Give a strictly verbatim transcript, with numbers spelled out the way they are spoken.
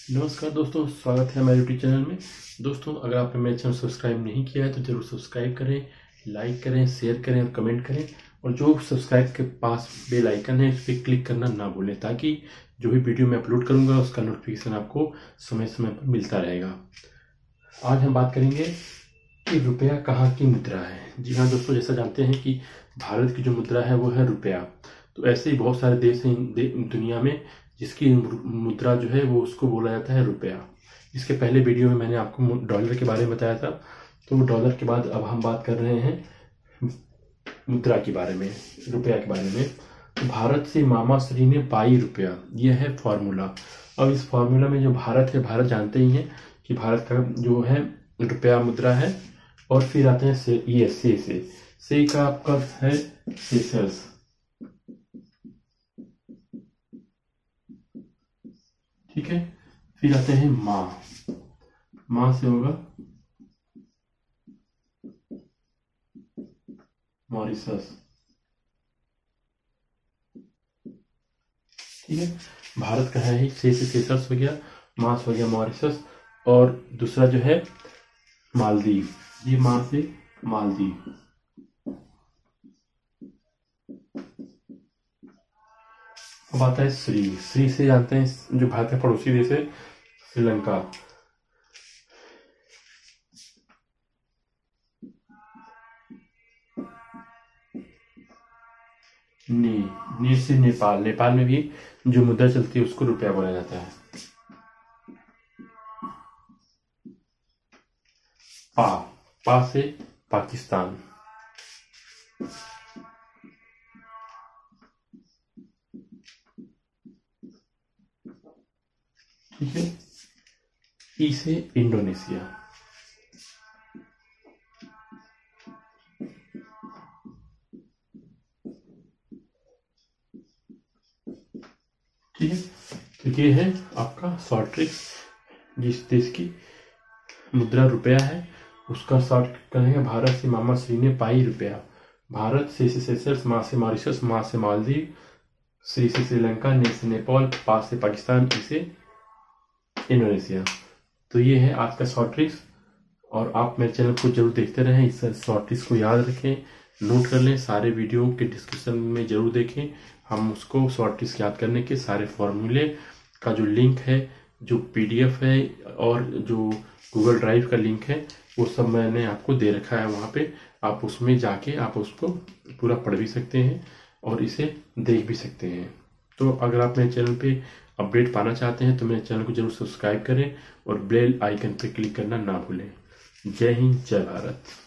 नमस्कार दोस्तों, स्वागत है हमारे यूट्यूब चैनल में। दोस्तों, अगर आपने मेरे चैनल सब्सक्राइब नहीं किया है तो जरूर सब्सक्राइब करें, लाइक करें, शेयर करें और कमेंट करें। और जो सब्सक्राइब के पास बेल आइकन है उस पर क्लिक करना ना भूलें, ताकि जो भी वीडियो मैं अपलोड करूंगा उसका नोटिफिकेशन आपको समय समय पर मिलता रहेगा। आज हम बात करेंगे कि रुपया कहाँ की मुद्रा है। जी हाँ दोस्तों, जैसा जानते हैं कि भारत की जो मुद्रा है वो है रुपया। तो ऐसे ही बहुत सारे देश हैं दुनिया में जिसकी मुद्रा जो है वो उसको बोला जाता है रुपया। इसके पहले वीडियो में मैंने आपको डॉलर के बारे में बताया था। तो डॉलर के बाद अब हम बात कर रहे हैं मुद्रा के बारे में, रुपया के बारे में। तो भारत से मामा श्री ने पाई रुपया, यह है फॉर्मूला। अब इस फॉर्मूला में जो भारत है, भारत जानते ही हैं कि भारत का जो है रुपया मुद्रा है। और फिर आते हैं से, ये से से से का आपका है सेशल्स। ठीक है, फिर आते हैं माँ। माँ से होगा मॉरिशस। ठीक है, भारत का है ही से से सेशल्स हो गया, माँ से हो गया मॉरिशस, और दूसरा जो है मालदीव। ये माँ से मालदीव। अब आता है श्री। श्री से जानते हैं जो भारत का पड़ोसी देश है श्रीलंका। ने ने से नेपाल। नेपाल में भी जो मुद्रा चलती है उसको रुपया बोला जाता है। पा पा से पाकिस्तान। ठीक है, ई से इंडोनेशिया। ठीक है, तो ये है आपका शॉर्ट ट्रिक्स। जिस देश की मुद्रा रुपया है उसका शॉर्ट करेंगे। भारत से मामा श्री ने पाई रुपया। भारत से सेशल्स, माँ से मॉरिशस, माँ से मालदीव, श्री से श्रीलंका, ने से नेपाल, पा से पाकिस्तान, ई से इंडोनेशिया। तो ये है आज का शॉर्ट ट्रिक्स। और आप मेरे चैनल को जरूर देखते रहें, इस शॉर्ट ट्रिक्स को याद रखें, नोट कर लें, सारे वीडियो के डिस्क्रिप्शन में जरूर देखें। हम उसको शॉर्ट ट्रिक्स याद करने के सारे फॉर्मूले का जो लिंक है, जो पीडीएफ है और जो गूगल ड्राइव का लिंक है, वो सब मैंने आपको दे रखा है वहाँ पे। आप उसमें जाके आप उसको पूरा पढ़ भी सकते हैं और इसे देख भी सकते हैं। तो अगर आप मेरे चैनल पे अपडेट पाना चाहते हैं तो मेरे चैनल को जरूर सब्सक्राइब करें और बेल आइकन पे क्लिक करना ना भूलें। जय हिंद, जय भारत।